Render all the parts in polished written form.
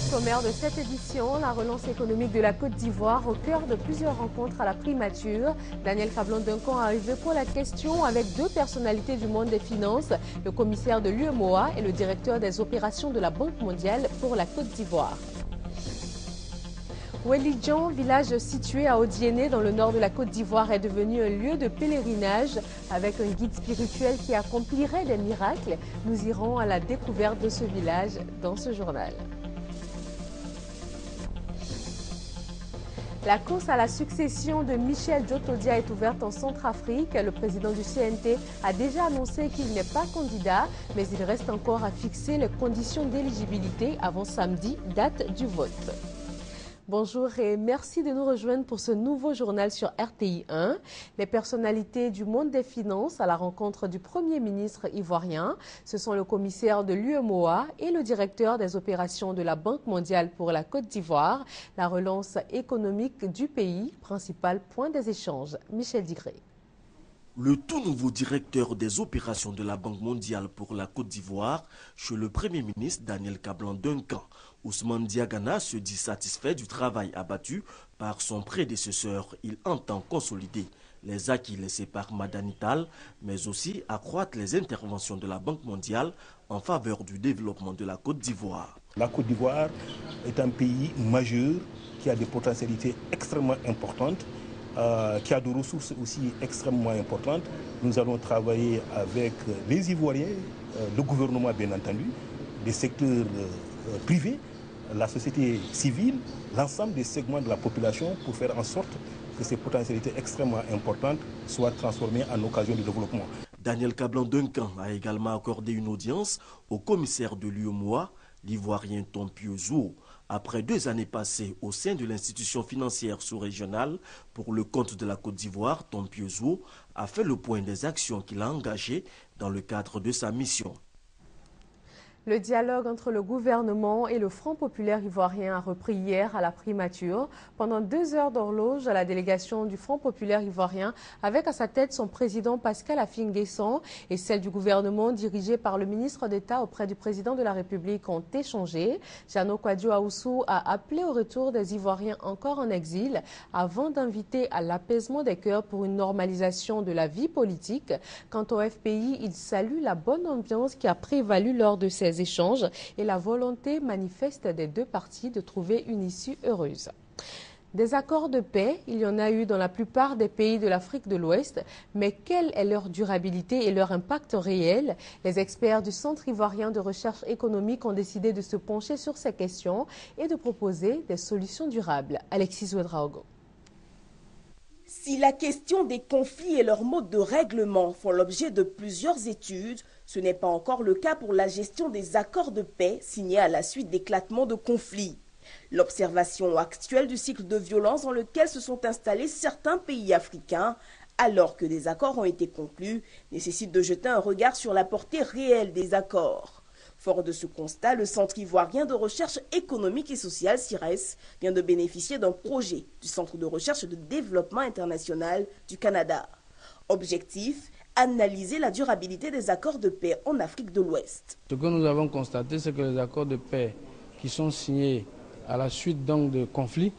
sommaire de cette édition, la relance économique de la Côte d'Ivoire au cœur de plusieurs rencontres à la primature. Daniel Cablon-Duncan arrivé pour la question avec deux personnalités du monde des finances, le commissaire de l'UEMOA et le directeur des opérations de la Banque mondiale pour la Côte d'Ivoire. Welidjan, village situé à Odiéné dans le nord de la Côte d'Ivoire, est devenu un lieu de pèlerinage avec un guide spirituel qui accomplirait des miracles. Nous irons à la découverte de ce village dans ce journal. La course à la succession de Michel Djotodia est ouverte en Centrafrique. Le président du CNT a déjà annoncé qu'il n'est pas candidat, mais il reste encore à fixer les conditions d'éligibilité avant samedi, date du vote. Bonjour et merci de nous rejoindre pour ce nouveau journal sur RTI 1. Les personnalités du monde des finances à la rencontre du Premier ministre ivoirien. Ce sont le commissaire de l'UEMOA et le directeur des opérations de la Banque mondiale pour la Côte d'Ivoire. La relance économique du pays, principal point des échanges. Michel Digré. Le tout nouveau directeur des opérations de la Banque mondiale pour la Côte d'Ivoire, chez le Premier ministre Daniel Cablon-Duncan. Ousmane Diagana se dit satisfait du travail abattu par son prédécesseur. Il entend consolider les acquis laissés par Madanital, mais aussi accroître les interventions de la Banque mondiale en faveur du développement de la Côte d'Ivoire. La Côte d'Ivoire est un pays majeur qui a des potentialités extrêmement importantes, qui a des ressources aussi extrêmement importantes. Nous allons travailler avec les Ivoiriens, le gouvernement bien entendu, des secteurs privés, la société civile, l'ensemble des segments de la population pour faire en sorte que ces potentialités extrêmement importantes soient transformées en occasion de développement. Daniel Cablon-Duncan a également accordé une audience au commissaire de l'UEMOA, l'Ivoirien Tompieu Zouo. Après 2 années passées au sein de l'institution financière sous-régionale pour le compte de la Côte d'Ivoire, Tompieu Zouo a fait le point des actions qu'il a engagées dans le cadre de sa mission. Le dialogue entre le gouvernement et le Front populaire ivoirien a repris hier à la primature. Pendant 2 heures d'horloge, la délégation du Front populaire ivoirien, avec à sa tête son président Pascal Affi-N'Guessan et celle du gouvernement dirigée par le ministre d'État auprès du président de la République, ont échangé. Jano Kwadjo Aoussou a appelé au retour des Ivoiriens encore en exil avant d'inviter à l'apaisement des cœurs pour une normalisation de la vie politique. Quant au FPI, il salue la bonne ambiance qui a prévalu lors de ces échanges et la volonté manifeste des deux parties de trouver une issue heureuse. Des accords de paix, il y en a eu dans la plupart des pays de l'Afrique de l'Ouest, mais quelle est leur durabilité et leur impact réel? Les experts du Centre ivoirien de recherche économique ont décidé de se pencher sur ces questions et de proposer des solutions durables. Alexis Ouedraogo. Si la question des conflits et leur mode de règlement font l'objet de plusieurs études, ce n'est pas encore le cas pour la gestion des accords de paix signés à la suite d'éclatements de conflits. L'observation actuelle du cycle de violence dans lequel se sont installés certains pays africains, alors que des accords ont été conclus, nécessite de jeter un regard sur la portée réelle des accords. Fort de ce constat, le Centre ivoirien de recherche économique et sociale, CIRES, vient de bénéficier d'un projet du Centre de recherche et de développement international du Canada. Objectif, analyser la durabilité des accords de paix en Afrique de l'Ouest. Ce que nous avons constaté, c'est que les accords de paix qui sont signés à la suite donc de conflits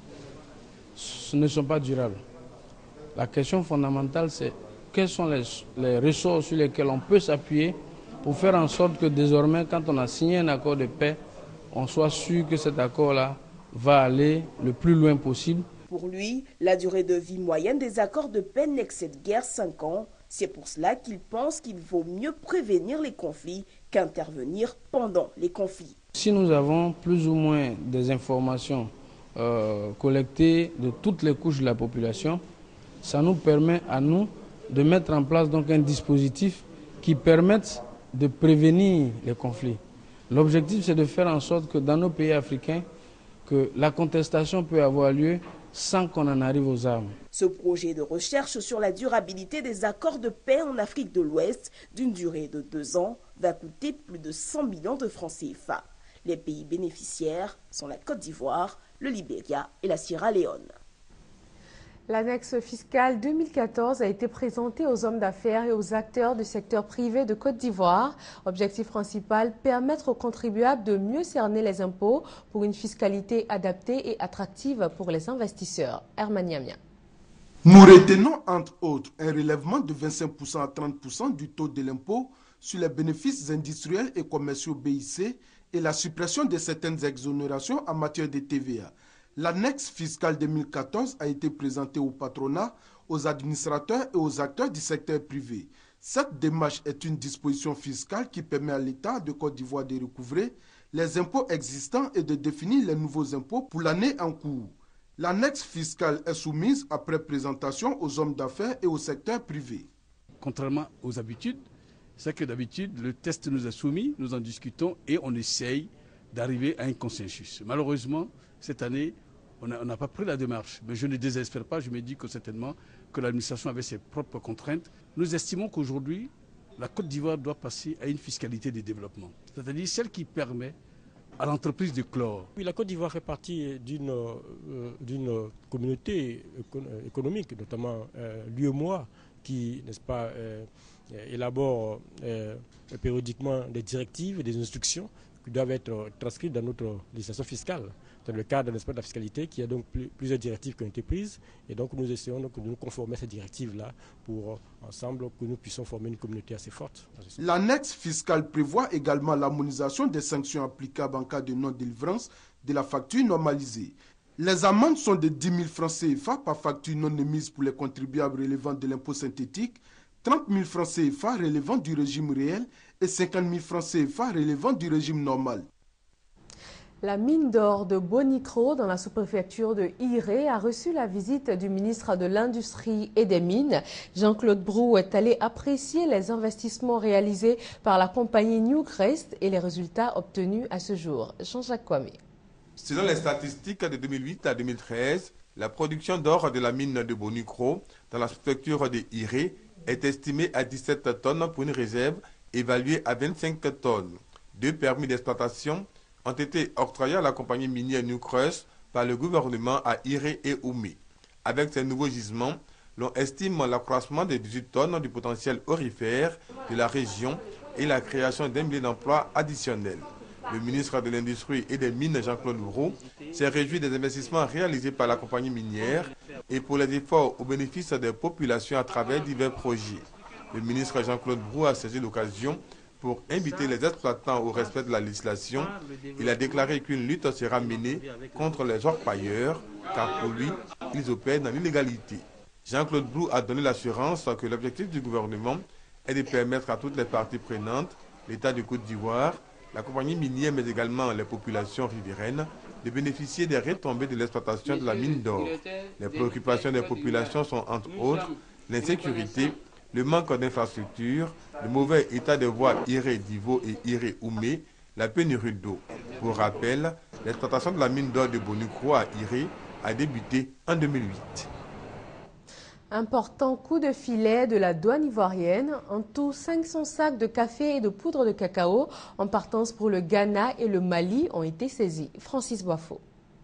ne sont pas durables. La question fondamentale, c'est quels sont les ressorts sur lesquels on peut s'appuyer pour faire en sorte que désormais, quand on a signé un accord de paix, on soit sûr que cet accord-là va aller le plus loin possible. Pour lui, la durée de vie moyenne des accords de paix n'excède guère 5 ans. C'est pour cela qu'il pense qu'il vaut mieux prévenir les conflits qu'intervenir pendant les conflits. Si nous avons plus ou moins des informations collectées de toutes les couches de la population, ça nous permet à nous de mettre en place donc un dispositif qui permette de prévenir les conflits. L'objectif, c'est de faire en sorte que dans nos pays africains, que la contestation peut avoir lieu sans qu'on en arrive aux armes. Ce projet de recherche sur la durabilité des accords de paix en Afrique de l'Ouest, d'une durée de 2 ans, va coûter plus de 100 millions de francs CFA. Les pays bénéficiaires sont la Côte d'Ivoire, le Libéria et la Sierra Leone. L'annexe fiscale 2014 a été présentée aux hommes d'affaires et aux acteurs du secteur privé de Côte d'Ivoire. Objectif principal, permettre aux contribuables de mieux cerner les impôts pour une fiscalité adaptée et attractive pour les investisseurs. Herman Yamia. Nous retenons entre autres un relèvement de 25% à 30% du taux de l'impôt sur les bénéfices industriels et commerciaux BIC et la suppression de certaines exonérations en matière de TVA. L'annexe fiscale 2014 a été présentée au patronat, aux administrateurs et aux acteurs du secteur privé. Cette démarche est une disposition fiscale qui permet à l'État de Côte d'Ivoire de recouvrer les impôts existants et de définir les nouveaux impôts pour l'année en cours. L'annexe fiscale est soumise après présentation aux hommes d'affaires et au secteur privé. Contrairement aux habitudes, c'est que d'habitude, le test nous est soumis, nous en discutons et on essaye d'arriver à un consensus. Malheureusement, cette année, on n'a pas pris la démarche. Mais je ne désespère pas, je me dis que certainement que l'administration avait ses propres contraintes. Nous estimons qu'aujourd'hui, la Côte d'Ivoire doit passer à une fiscalité de développement, c'est-à-dire celle qui permet à l'entreprise de clore. Oui, la Côte d'Ivoire fait partie d'une communauté économique, notamment l'UEMOA, qui, n'est-ce pas, élabore périodiquement des directives et des instructions qui doivent être transcrites dans notre législation fiscale. Dans le cadre de la fiscalité, qui a donc plusieurs directives qui ont été prises. Et donc nous essayons donc de nous conformer à ces directives-là pour ensemble que nous puissions former une communauté assez forte. L'annexe fiscale prévoit également l'harmonisation des sanctions applicables en cas de non-délivrance de la facture normalisée. Les amendes sont de 10 000 francs CFA par facture non émise pour les contribuables relevant de l'impôt synthétique, 30 000 francs CFA relevant du régime réel et 50 000 francs CFA relevant du régime normal. La mine d'or de Bonikro dans la sous-préfecture de Iré a reçu la visite du ministre de l'Industrie et des Mines. Jean-Claude Brou est allé apprécier les investissements réalisés par la compagnie Newcrest et les résultats obtenus à ce jour. Jean-Jacques Kwame. Selon les statistiques de 2008 à 2013, la production d'or de la mine de Bonikro dans la sous-préfecture de Iré est estimée à 17 tonnes pour une réserve évaluée à 25 tonnes. 2 permis d'exploitation ont été octroyés à la compagnie minière Newcrest par le gouvernement à Iré et Oumé. Avec ces nouveaux gisements, l'on estime l'accroissement de 18 tonnes du potentiel aurifère de la région et la création d'1 millier d'emplois additionnels. Le ministre de l'Industrie et des Mines, Jean-Claude Brou, s'est réjoui des investissements réalisés par la compagnie minière et pour les efforts au bénéfice des populations à travers divers projets. Le ministre Jean-Claude Brou a saisi l'occasion pour inviter les exploitants au respect de la législation. Il a déclaré qu'une lutte sera menée contre les orpailleurs, car pour lui, ils opèrent dans l'illégalité. Jean-Claude Brou a donné l'assurance que l'objectif du gouvernement est de permettre à toutes les parties prenantes, l'État de Côte d'Ivoire, la compagnie minière, mais également les populations riveraines, de bénéficier des retombées de l'exploitation de la mine d'or. Les préoccupations des populations sont entre autres l'insécurité, le manque d'infrastructures, le mauvais état des voies Iré-Divo et Iré-Oumé, la pénurie d'eau. Pour rappel, l'exploitation de la mine d'or de Bonikro à Iré a débuté en 2008. Important coup de filet de la douane ivoirienne. En tout, 500 sacs de café et de poudre de cacao en partance pour le Ghana et le Mali ont été saisis. Francis Boifo.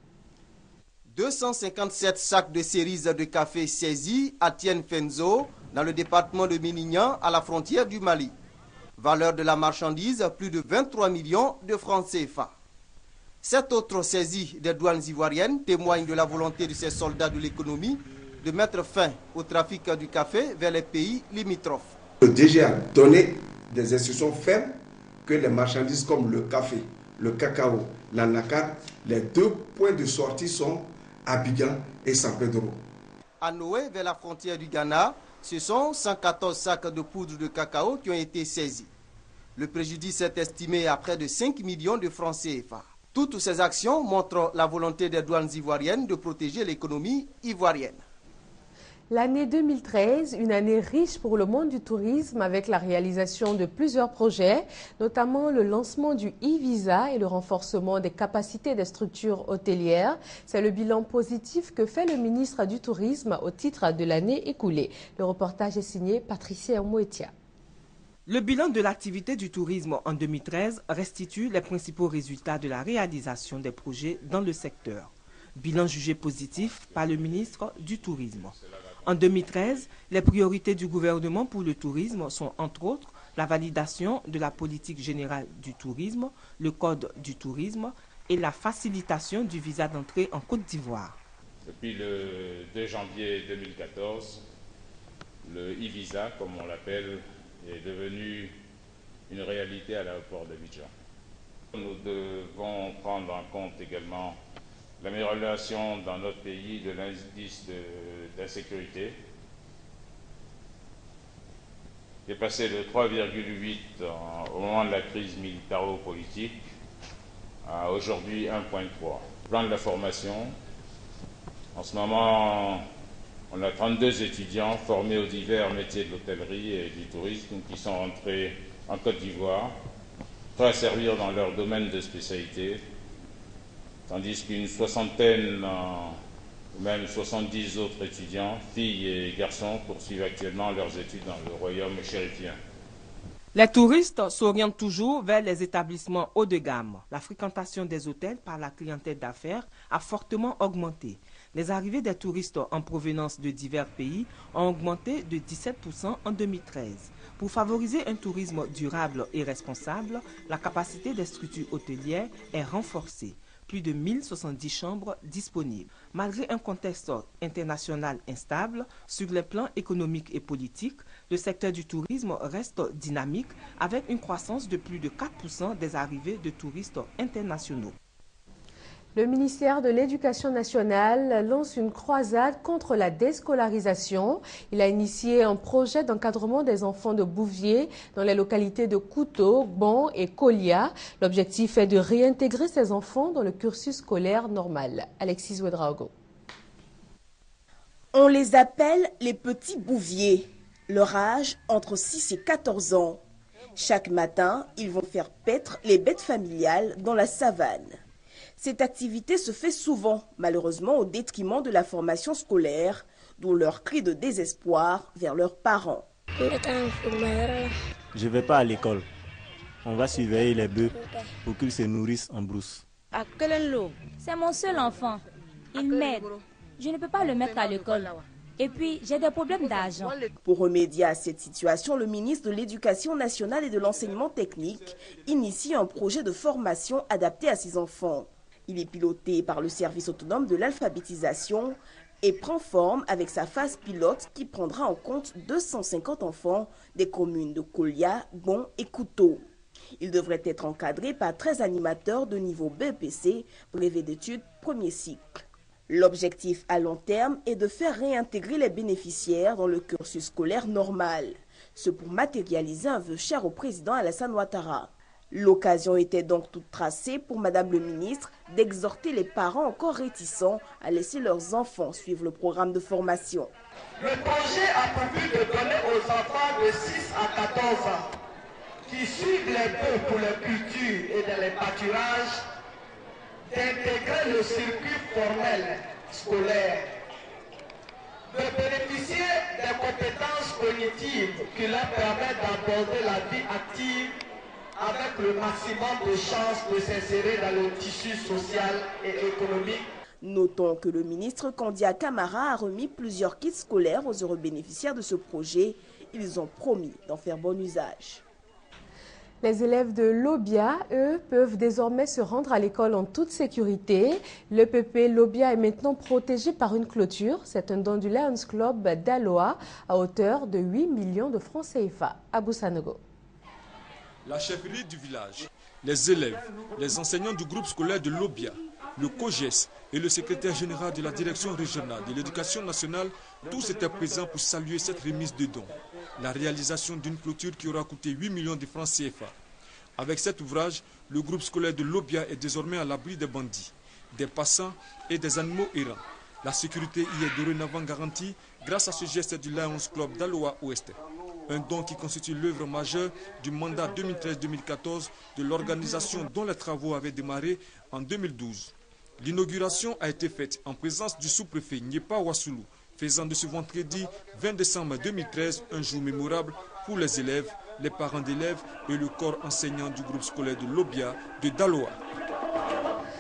257 sacs de cerises de café saisis à Tienfenzo, dans le département de Minignan, à la frontière du Mali. Valeur de la marchandise, plus de 23 millions de francs CFA. Cette autre saisie des douanes ivoiriennes témoigne de la volonté de ces soldats de l'économie de mettre fin au trafic du café vers les pays limitrophes. Le DG a donné des instructions fermes que les marchandises comme le café, le cacao, l'anacarde, les 2 points de sortie sont Abidjan et San Pedro. À Noé, vers la frontière du Ghana, ce sont 114 sacs de poudre de cacao qui ont été saisis. Le préjudice est estimé à près de 5 millions de francs CFA. Toutes ces actions montrent la volonté des douanes ivoiriennes de protéger l'économie ivoirienne. L'année 2013, une année riche pour le monde du tourisme avec la réalisation de plusieurs projets, notamment le lancement du e-visa et le renforcement des capacités des structures hôtelières. C'est le bilan positif que fait le ministre du Tourisme au titre de l'année écoulée. Le reportage est signé Patricia Moetia. Le bilan de l'activité du tourisme en 2013 restitue les principaux résultats de la réalisation des projets dans le secteur. Bilan jugé positif par le ministre du Tourisme. En 2013, les priorités du gouvernement pour le tourisme sont entre autres la validation de la politique générale du tourisme, le code du tourisme et la facilitation du visa d'entrée en Côte d'Ivoire. Depuis le 2 janvier 2014, le e-visa, comme on l'appelle, est devenu une réalité à l'aéroport d'Abidjan. Nous devons prendre en compte également l'amélioration dans notre pays de l'indice d'insécurité, qui est passé de 3,8 au moment de la crise militaro-politique à aujourd'hui 1,3. Plan de la formation. En ce moment, on a 32 étudiants formés aux divers métiers de l'hôtellerie et du tourisme qui sont rentrés en Côte d'Ivoire, prêts à servir dans leur domaine de spécialité, tandis qu'une soixantaine ou même 70 autres étudiants, filles et garçons, poursuivent actuellement leurs études dans le royaume chérifien. Les touristes s'orientent toujours vers les établissements haut de gamme. La fréquentation des hôtels par la clientèle d'affaires a fortement augmenté. Les arrivées des touristes en provenance de divers pays ont augmenté de 17% en 2013. Pour favoriser un tourisme durable et responsable, la capacité des structures hôtelières est renforcée. Plus de 1070 chambres disponibles. Malgré un contexte international instable, sur les plans économiques et politiques, le secteur du tourisme reste dynamique avec une croissance de plus de 4% des arrivées de touristes internationaux. Le ministère de l'Éducation nationale lance une croisade contre la déscolarisation. Il a initié un projet d'encadrement des enfants de Bouvier dans les localités de Couteau, Bon et Kolia. L'objectif est de réintégrer ces enfants dans le cursus scolaire normal. Alexis Ouedraogo. On les appelle les petits Bouviers. Leur âge, entre 6 et 14 ans. Chaque matin, ils vont faire paître les bêtes familiales dans la savane. Cette activité se fait souvent, malheureusement, au détriment de la formation scolaire, d'où leur cri de désespoir vers leurs parents. Je ne vais pas à l'école. On va surveiller les bœufs pour qu'ils se nourrissent en brousse. C'est mon seul enfant. Il m'aide. Je ne peux pas le mettre à l'école. Et puis, j'ai des problèmes d'argent. Pour remédier à cette situation, le ministre de l'Éducation nationale et de l'Enseignement technique initie un projet de formation adapté à ces enfants. Il est piloté par le service autonome de l'alphabétisation et prend forme avec sa phase pilote qui prendra en compte 250 enfants des communes de Kolia, Bon et Couteau. Il devrait être encadré par 13 animateurs de niveau BEPC, brevet d'études, premier cycle. L'objectif à long terme est de faire réintégrer les bénéficiaires dans le cursus scolaire normal. Ce pour matérialiser un vœu cher au président Alassane Ouattara. L'occasion était donc toute tracée pour Madame le ministre d'exhorter les parents encore réticents à laisser leurs enfants suivre le programme de formation. Le projet a pour but de donner aux enfants de 6 à 14 ans qui suivent les bœufs pour les cultures et dans les pâturages d'intégrer le circuit formel scolaire, de bénéficier des compétences cognitives qui leur permettent d'aborder la vie active avec le maximum de chances de s'insérer dans le tissu social et économique. Notons que le ministre Kandia Camara a remis plusieurs kits scolaires aux heureux bénéficiaires de ce projet. Ils ont promis d'en faire bon usage. Les élèves de l'Obia, eux, peuvent désormais se rendre à l'école en toute sécurité. L'EPP l'Obia est maintenant protégé par une clôture. C'est un don du Lions Club d'Aloa à hauteur de 8 millions de francs CFA. Abou Sanogo. La chefferie du village, les élèves, les enseignants du groupe scolaire de l'Obia, le COGES et le secrétaire général de la direction régionale de l'éducation nationale, tous étaient présents pour saluer cette remise de dons. La réalisation d'une clôture qui aura coûté 8 millions de francs CFA. Avec cet ouvrage, le groupe scolaire de l'Obia est désormais à l'abri des bandits, des passants et des animaux errants. La sécurité y est dorénavant garantie grâce à ce geste du Lions Club d'Aloa Ouest. Un don qui constitue l'œuvre majeure du mandat 2013-2014 de l'organisation dont les travaux avaient démarré en 2012. L'inauguration a été faite en présence du sous-préfet Nyepa Wassoulou, faisant de ce vendredi 20 décembre 2013 un jour mémorable pour les élèves, les parents d'élèves et le corps enseignant du groupe scolaire de l'Obia de Daloa.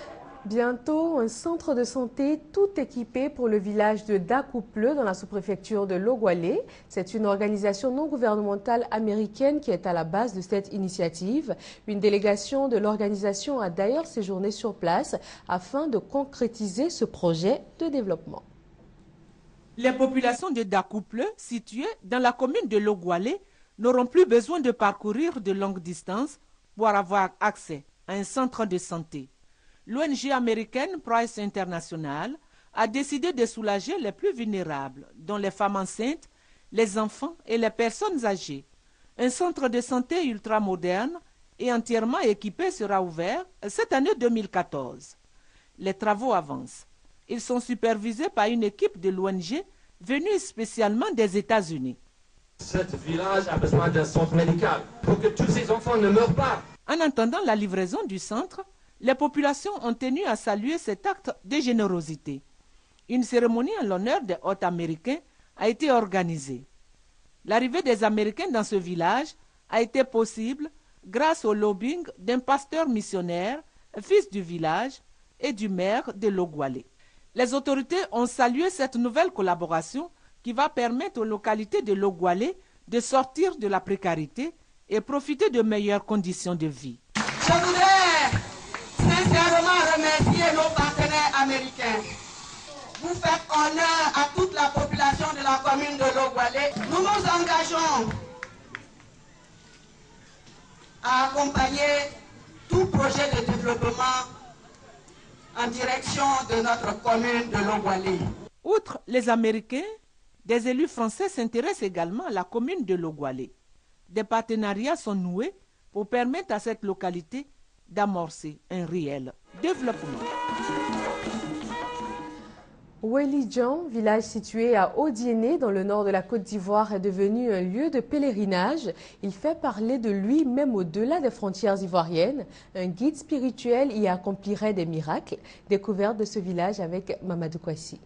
Bientôt, un centre de santé tout équipé pour le village de Dakouple dans la sous-préfecture de Logwalé. C'est une organisation non gouvernementale américaine qui est à la base de cette initiative. Une délégation de l'organisation a d'ailleurs séjourné sur place afin de concrétiser ce projet de développement. Les populations de Dakouple, situées dans la commune de Logwalé, n'auront plus besoin de parcourir de longues distances pour avoir accès à un centre de santé. L'ONG américaine Price International a décidé de soulager les plus vulnérables, dont les femmes enceintes, les enfants et les personnes âgées. Un centre de santé ultramoderne et entièrement équipé sera ouvert cette année 2014. Les travaux avancent. Ils sont supervisés par une équipe de l'ONG venue spécialement des États-Unis. Ce village a besoin d'un centre médical pour que tous ces enfants ne meurent pas. En attendant la livraison du centre, les populations ont tenu à saluer cet acte de générosité. Une cérémonie en l'honneur des hôtes américains a été organisée. L'arrivée des Américains dans ce village a été possible grâce au lobbying d'un pasteur missionnaire, fils du village, et du maire de Logwalé. Les autorités ont salué cette nouvelle collaboration qui va permettre aux localités de Logwalé de sortir de la précarité et profiter de meilleures conditions de vie. Je voudrais sincèrement remercier nos partenaires américains. Vous faites honneur à toute la population de la commune de Logwalé. Nous nous engageons à accompagner tout projet de développement en direction de notre commune de Logwalé. Outre les Américains, des élus français s'intéressent également à la commune de Logwalé. Des partenariats sont noués pour permettre à cette localité d'amorcer un réel développement. Ouelidjan, village situé à Odiéné dans le nord de la Côte d'Ivoire, est devenu un lieu de pèlerinage. Il fait parler de lui même au-delà des frontières ivoiriennes. Un guide spirituel y accomplirait des miracles. Découverte de ce village avec Mamadou Kwasi.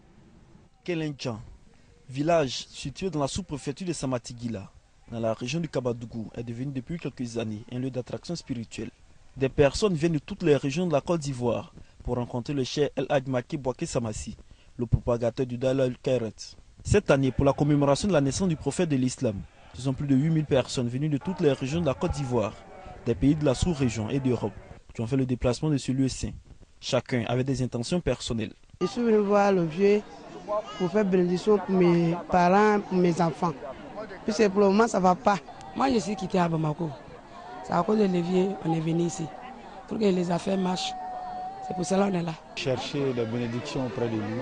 Kelendjan, village situé dans la sous-préfecture de Samatigila, dans la région du Kabadougou, est devenu depuis quelques années un lieu d'attraction spirituelle. Des personnes viennent de toutes les régions de la Côte d'Ivoire pour rencontrer le cheikh El Hadj Maké Bouaké Samassi, le propagateur du Dalal Kairat. Cette année, pour la commémoration de la naissance du prophète de l'islam, ce sont plus de 8000 personnes venues de toutes les régions de la Côte d'Ivoire, des pays de la sous-région et d'Europe, qui ont fait le déplacement de ce lieu saint. Chacun avait des intentions personnelles. Je suis venu voir le vieux pour faire bénédiction pour mes parents, pour mes enfants. Puis c'est pour le moment, ça ne va pas. Moi, je suis quitté à Bamako. C'est à cause de l'évier on est venu ici, pour que les affaires marchent. C'est pour cela qu'on est là. Chercher la bénédiction auprès de lui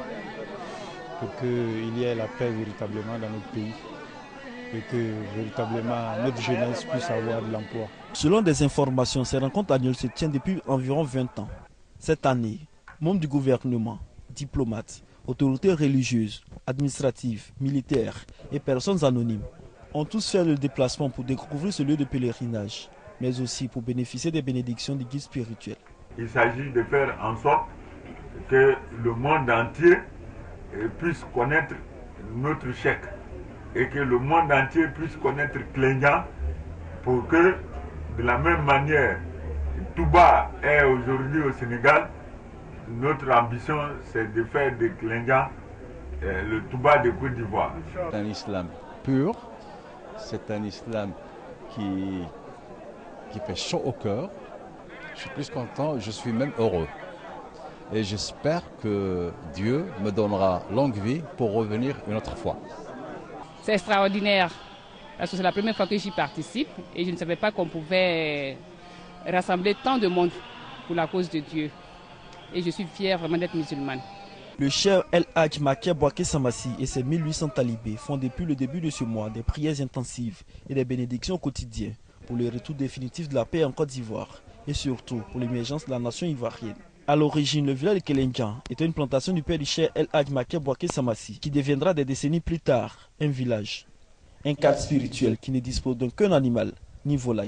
pour qu'il y ait la paix véritablement dans notre pays et que véritablement notre jeunesse puisse avoir de l'emploi. Selon des informations, ces rencontres annuelles se tiennent depuis environ 20 ans. Cette année, membres du gouvernement, diplomates, autorités religieuses, administratives, militaires et personnes anonymes ont tous fait le déplacement pour découvrir ce lieu de pèlerinage, mais aussi pour bénéficier des bénédictions du guide spirituel. Il s'agit de faire en sorte que le monde entier puisse connaître notre cheikh et que le monde entier puisse connaître Kelendjan pour que, de la même manière, Touba est aujourd'hui au Sénégal. Notre ambition, c'est de faire de Kelendjan le Touba de Côte d'Ivoire. C'est un islam pur, c'est un islam qui fait chaud au cœur. Je suis plus content, je suis même heureux. Et j'espère que Dieu me donnera longue vie pour revenir une autre fois. C'est extraordinaire, parce que c'est la première fois que j'y participe et je ne savais pas qu'on pouvait rassembler tant de monde pour la cause de Dieu. Et je suis fière vraiment d'être musulmane. Le cheikh El Hadj Maké Bouaké Samassi et ses 1800 talibés font depuis le début de ce mois des prières intensives et des bénédictions quotidiennes pour le retour définitif de la paix en Côte d'Ivoire et surtout pour l'émergence de la nation ivoirienne. À l'origine, le village de Kelendjan était une plantation du père du cheikh El Hadj Maké Bouaké Samassi qui deviendra des décennies plus tard un village. Un cadre spirituel qui ne dispose d'aucun animal ni volaille.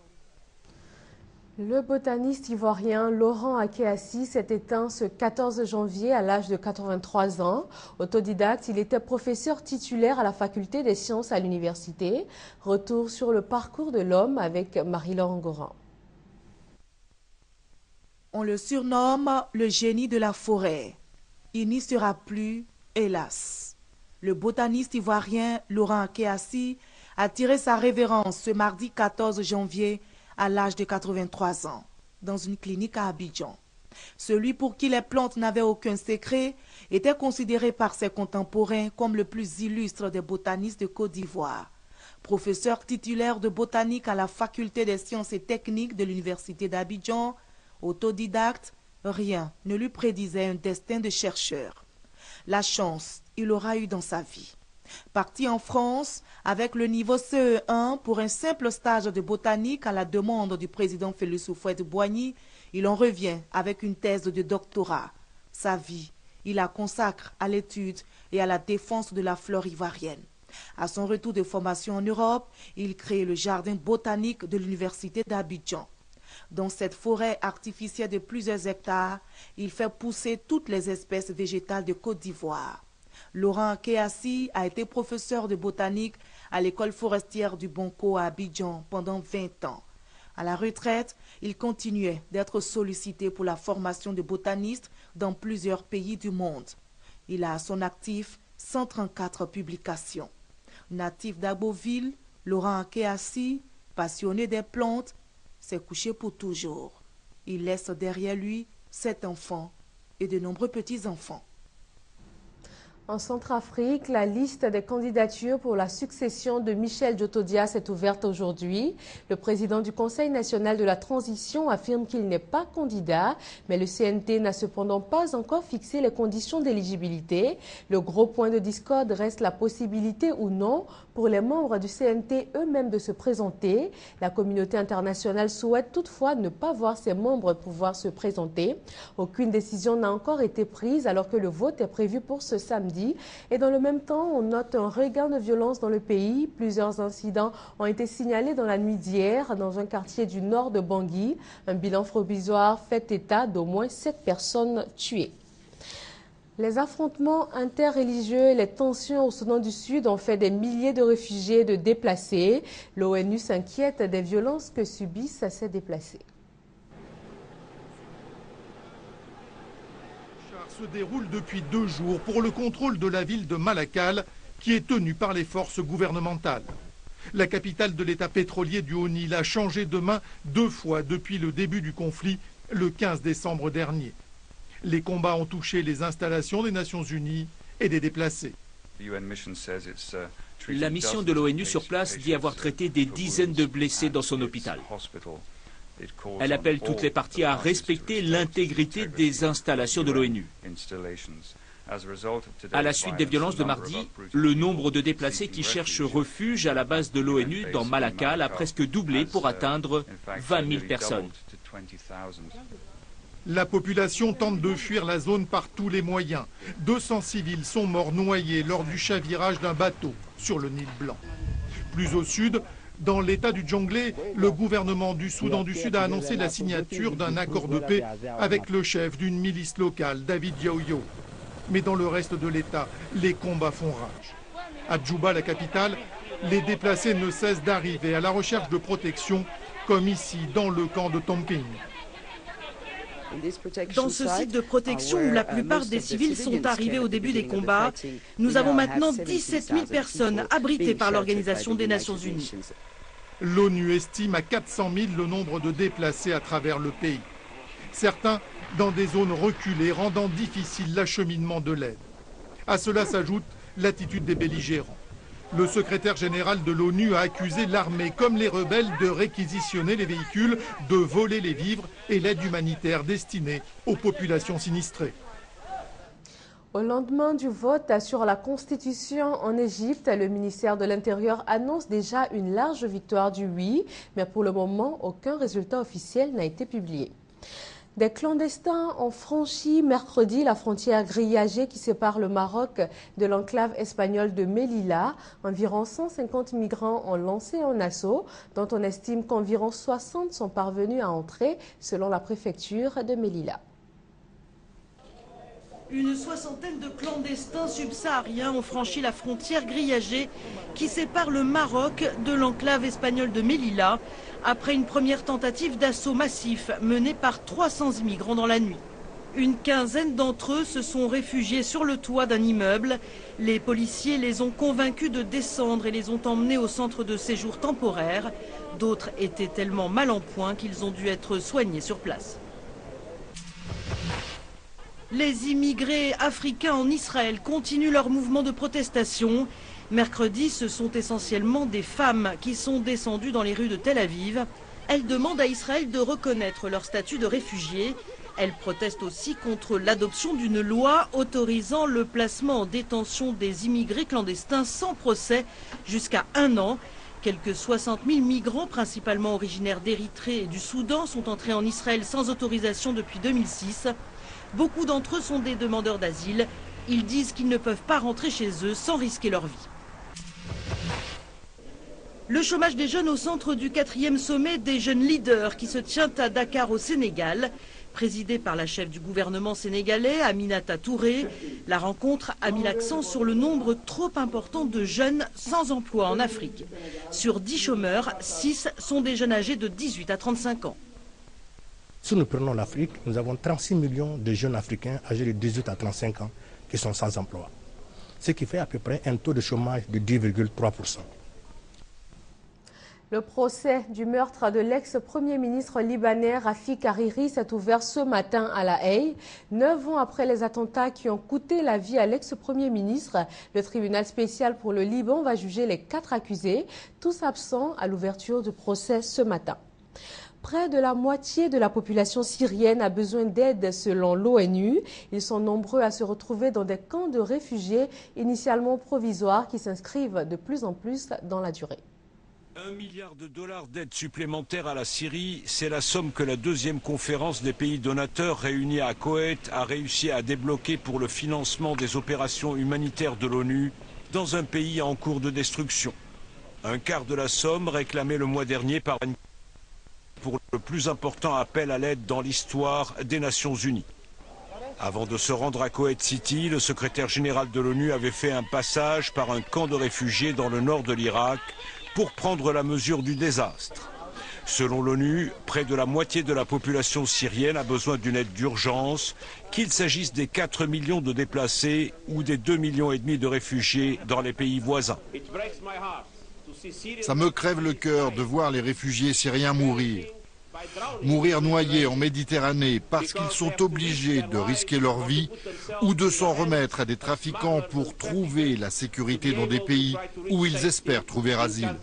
Le botaniste ivoirien Laurent Akéassi s'est éteint ce 14 janvier à l'âge de 83 ans. Autodidacte, il était professeur titulaire à la faculté des sciences à l'université. Retour sur le parcours de l'homme avec Marie-Laure Ngoran. On le surnomme le génie de la forêt. Il n'y sera plus, hélas. Le botaniste ivoirien Laurent Kéassi a tiré sa révérence ce mardi 14 janvier à l'âge de 83 ans, dans une clinique à Abidjan. Celui pour qui les plantes n'avaient aucun secret était considéré par ses contemporains comme le plus illustre des botanistes de Côte d'Ivoire. Professeur titulaire de botanique à la faculté des sciences et techniques de l'université d'Abidjan, autodidacte, rien ne lui prédisait un destin de chercheur. La chance, il aura eu dans sa vie. Parti en France avec le niveau CE1 pour un simple stage de botanique à la demande du président Félix Houphouët-Boigny, il en revient avec une thèse de doctorat. Sa vie, il la consacre à l'étude et à la défense de la flore ivoirienne. À son retour de formation en Europe, il crée le jardin botanique de l'université d'Abidjan. Dans cette forêt artificielle de plusieurs hectares, il fait pousser toutes les espèces végétales de Côte d'Ivoire. Laurent Kéassi a été professeur de botanique à l'école forestière du Bonco à Abidjan pendant 20 ans. À la retraite, il continuait d'être sollicité pour la formation de botanistes dans plusieurs pays du monde. Il a à son actif 134 publications. Natif d'Aboville, Laurent Kéassi, passionné des plantes, s'est couché pour toujours. Il laisse derrière lui 7 enfants et de nombreux petits-enfants. En Centrafrique, la liste des candidatures pour la succession de Michel Djoto-Dias est ouverte aujourd'hui. Le président du Conseil national de la transition affirme qu'il n'est pas candidat, mais le CNT n'a cependant pas encore fixé les conditions d'éligibilité. Le gros point de discorde reste la possibilité ou non pour les membres du CNT eux-mêmes de se présenter. La communauté internationale souhaite toutefois ne pas voir ses membres pouvoir se présenter. Aucune décision n'a encore été prise alors que le vote est prévu pour ce samedi. Et dans le même temps, on note un regain de violence dans le pays. Plusieurs incidents ont été signalés dans la nuit d'hier dans un quartier du nord de Bangui. Un bilan provisoire fait état d'au moins 7 personnes tuées. Les affrontements interreligieux et les tensions au Soudan du Sud ont fait des milliers de réfugiés et de déplacés. L'ONU s'inquiète des violences que subissent ces déplacés. Se déroule depuis 2 jours pour le contrôle de la ville de Malakal, qui est tenue par les forces gouvernementales. La capitale de l'État pétrolier du Haut-Nil a changé de main 2 fois depuis le début du conflit, le 15 décembre dernier. Les combats ont touché les installations des Nations Unies et des déplacés. La mission de l'ONU sur place dit avoir traité des dizaines de blessés dans son hôpital. Elle appelle toutes les parties à respecter l'intégrité des installations de l'ONU. À la suite des violences de mardi, le nombre de déplacés qui cherchent refuge à la base de l'ONU dans Malakal a presque doublé pour atteindre 20 000 personnes. La population tente de fuir la zone par tous les moyens. 200 civils sont morts noyés lors du chavirage d'un bateau sur le Nil Blanc. Plus au sud, dans l'état du Djonglé, le gouvernement du Soudan du Sud a annoncé la signature d'un accord de paix avec le chef d'une milice locale, David Yaoyo. Mais dans le reste de l'état, les combats font rage. À Djouba, la capitale, les déplacés ne cessent d'arriver à la recherche de protection, comme ici dans le camp de Tonkin. Dans ce site de protection où la plupart des civils sont arrivés au début des combats, nous avons maintenant 17 000 personnes abritées par l'Organisation des Nations Unies. L'ONU estime à 400 000 le nombre de déplacés à travers le pays. Certains dans des zones reculées, rendant difficile l'acheminement de l'aide. À cela s'ajoute l'attitude des belligérants. Le secrétaire général de l'ONU a accusé l'armée comme les rebelles de réquisitionner les véhicules, de voler les vivres et l'aide humanitaire destinée aux populations sinistrées. Au lendemain du vote sur la Constitution en Égypte, le ministère de l'Intérieur annonce déjà une large victoire du oui, mais pour le moment, aucun résultat officiel n'a été publié. Des clandestins ont franchi mercredi la frontière grillagée qui sépare le Maroc de l'enclave espagnole de Melilla. Environ 150 migrants ont lancé un assaut, dont on estime qu'environ 60 sont parvenus à entrer, selon la préfecture de Melilla. Une soixantaine de clandestins subsahariens ont franchi la frontière grillagée qui sépare le Maroc de l'enclave espagnole de Melilla après une première tentative d'assaut massif menée par 300 immigrants dans la nuit. Une quinzaine d'entre eux se sont réfugiés sur le toit d'un immeuble. Les policiers les ont convaincus de descendre et les ont emmenés au centre de séjour temporaire. D'autres étaient tellement mal en point qu'ils ont dû être soignés sur place. Les immigrés africains en Israël continuent leur mouvement de protestation. Mercredi, ce sont essentiellement des femmes qui sont descendues dans les rues de Tel Aviv. Elles demandent à Israël de reconnaître leur statut de réfugiés. Elles protestent aussi contre l'adoption d'une loi autorisant le placement en détention des immigrés clandestins sans procès jusqu'à 1 an. Quelques 60 000 migrants, principalement originaires d'Érythrée et du Soudan, sont entrés en Israël sans autorisation depuis 2006. Beaucoup d'entre eux sont des demandeurs d'asile. Ils disent qu'ils ne peuvent pas rentrer chez eux sans risquer leur vie. Le chômage des jeunes au centre du 4e sommet des jeunes leaders qui se tient à Dakar au Sénégal. Présidée par la chef du gouvernement sénégalais, Aminata Touré, la rencontre a mis l'accent sur le nombre trop important de jeunes sans emploi en Afrique. Sur 10 chômeurs, 6 sont des jeunes âgés de 18 à 35 ans. Si nous prenons l'Afrique, nous avons 36 millions de jeunes Africains âgés de 18 à 35 ans qui sont sans emploi. Ce qui fait à peu près un taux de chômage de 10,3%. Le procès du meurtre de l'ex-premier ministre libanais Rafik Hariri s'est ouvert ce matin à La Haye. 9 ans après les attentats qui ont coûté la vie à l'ex-premier ministre, le tribunal spécial pour le Liban va juger les 4 accusés, tous absents à l'ouverture du procès ce matin. Près de la moitié de la population syrienne a besoin d'aide selon l'ONU. Ils sont nombreux à se retrouver dans des camps de réfugiés initialement provisoires qui s'inscrivent de plus en plus dans la durée. 1 milliard de dollars d'aide supplémentaire à la Syrie, c'est la somme que la deuxième conférence des pays donateurs réunis à Koweït a réussi à débloquer pour le financement des opérations humanitaires de l'ONU dans un pays en cours de destruction. Un quart de la somme réclamée le mois dernier par pour le plus important appel à l'aide dans l'histoire des Nations Unies. Avant de se rendre à Koweït City, le secrétaire général de l'ONU avait fait un passage par un camp de réfugiés dans le nord de l'Irak pour prendre la mesure du désastre. Selon l'ONU, près de la moitié de la population syrienne a besoin d'une aide d'urgence, qu'il s'agisse des 4 millions de déplacés ou des 2,5 millions de réfugiés dans les pays voisins. Ça me crève le cœur de voir les réfugiés syriens mourir. Mourir noyés en Méditerranée parce qu'ils sont obligés de risquer leur vie ou de s'en remettre à des trafiquants pour trouver la sécurité dans des pays où ils espèrent trouver asile.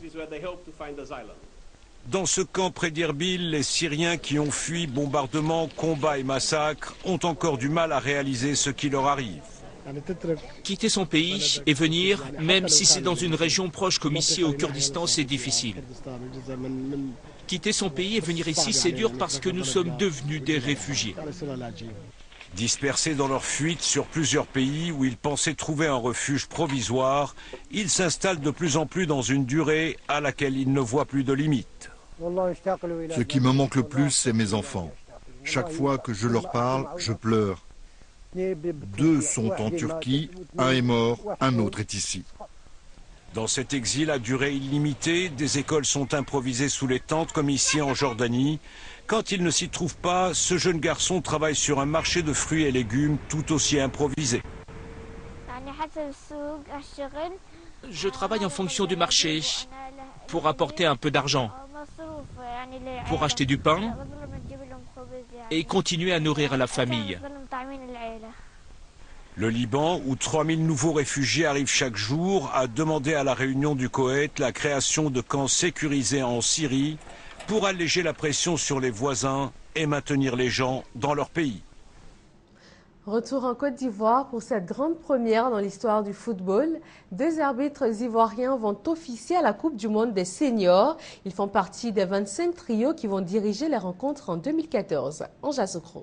Dans ce camp près d'Irbil, les Syriens qui ont fui bombardements, combats et massacres ont encore du mal à réaliser ce qui leur arrive. Quitter son pays et venir, même si c'est dans une région proche comme ici au Kurdistan, c'est difficile. Quitter son pays et venir ici, c'est dur parce que nous sommes devenus des réfugiés. Dispersés dans leur fuite sur plusieurs pays où ils pensaient trouver un refuge provisoire, ils s'installent de plus en plus dans une durée à laquelle ils ne voient plus de limite. Ce qui me manque le plus, c'est mes enfants. Chaque fois que je leur parle, je pleure. 2 sont en Turquie, un est mort, un autre est ici. Dans cet exil à durée illimitée, des écoles sont improvisées sous les tentes comme ici en Jordanie. Quand il ne s'y trouve pas, ce jeune garçon travaille sur un marché de fruits et légumes tout aussi improvisé. Je travaille en fonction du marché pour apporter un peu d'argent, pour acheter du pain et continuer à nourrir la famille. Le Liban, où 3000 nouveaux réfugiés arrivent chaque jour, a demandé à la réunion du Koweït la création de camps sécurisés en Syrie pour alléger la pression sur les voisins et maintenir les gens dans leur pays. Retour en Côte d'Ivoire pour cette grande première dans l'histoire du football. 2 arbitres ivoiriens vont officier à la Coupe du Monde des seniors. Ils font partie des 25 trios qui vont diriger les rencontres en 2014. Anja Sokro.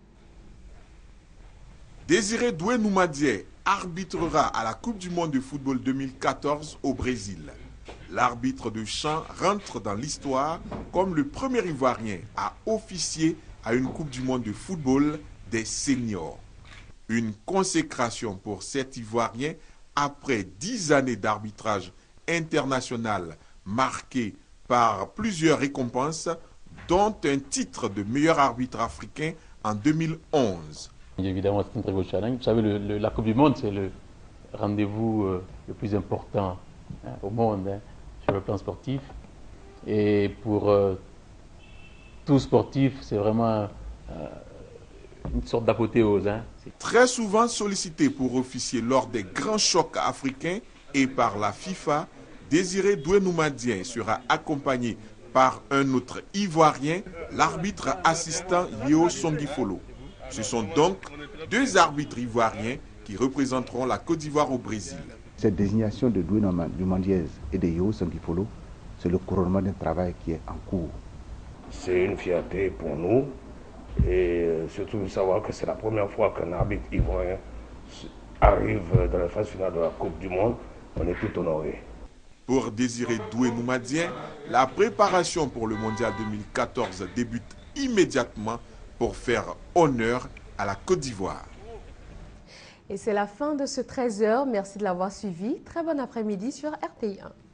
Désiré Doué-Noumadié arbitrera à la Coupe du Monde de football 2014 au Brésil. L'arbitre de champ rentre dans l'histoire comme le premier Ivoirien à officier à une Coupe du Monde de football des seniors. Une consécration pour cet Ivoirien après 10 années d'arbitrage international marqué par plusieurs récompenses, dont un titre de meilleur arbitre africain en 2011. Évidemment, c'est un très beau challenge. Vous savez, la Coupe du Monde, c'est le rendez-vous le plus important au monde sur le plan sportif. Et pour tout sportif, c'est vraiment une sorte d'apothéose. Très souvent sollicité pour officier lors des grands chocs africains et par la FIFA, Désiré Doué-Noumadien sera accompagné par un autre Ivoirien, l'arbitre assistant Yeo Songifolo. Ce sont donc 2 arbitres ivoiriens qui représenteront la Côte d'Ivoire au Brésil. Cette désignation de Doué-Noumadien et de Yeo Songifolo, c'est le couronnement d'un travail qui est en cours. C'est une fierté pour nous et surtout de savoir que c'est la première fois qu'un arbitre ivoirien arrive dans la phase finale de la Coupe du Monde. On est tout honorés. Pour Désiré Doué-Noumadien, la préparation pour le Mondial 2014 débute immédiatement pour faire honneur à la Côte d'Ivoire. Et c'est la fin de ce 13h. Merci de l'avoir suivi. Très bon après-midi sur RTI1.